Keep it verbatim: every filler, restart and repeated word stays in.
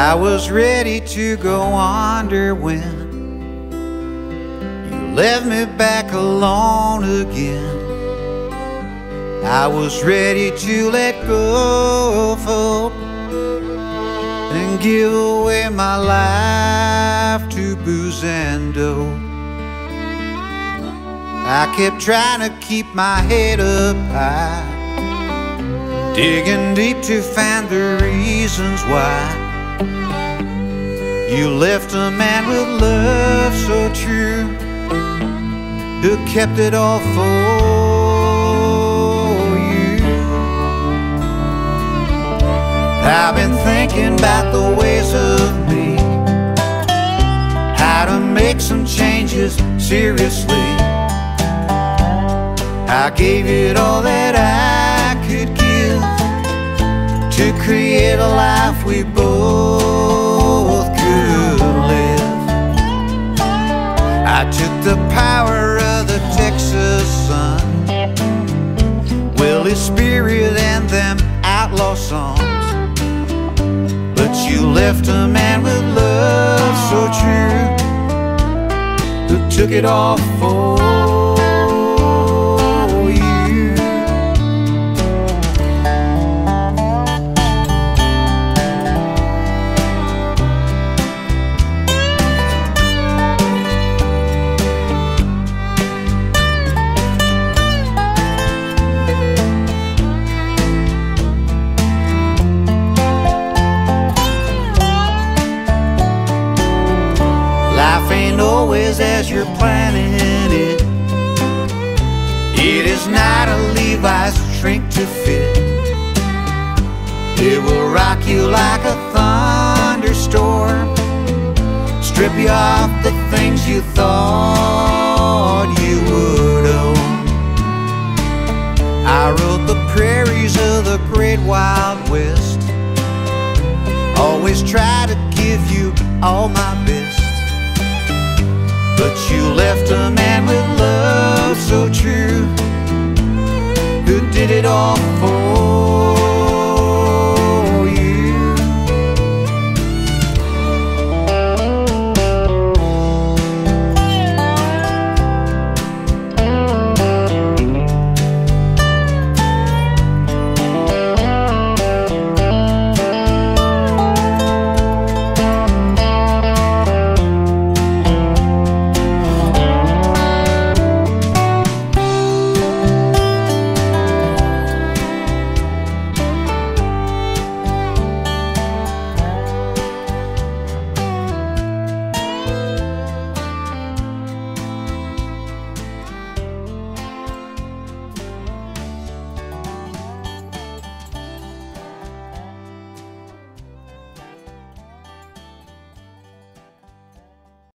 I was ready to go under when you left me back alone again. I was ready to let go of hope and give away my life to booze and dope. I kept trying to keep my head up high, digging deep to find the reasons why you left a man with love so true, who kept it all for you. I've been thinking about the ways of me, how to make some changes seriously. I gave it all that I could give to create a life we both could live. I took the power of the Texas sun, Willie's spirit and them outlaw songs, but you left a man with love so true, who took it all for always as you're planning it. It is not a Levi's shrink to fit. It will rock you like a thunderstorm, strip you off the things you thought you would own. I rode the prairies of the great Wild West, always try to give you all my best, but you left a man with love so true, who did it all for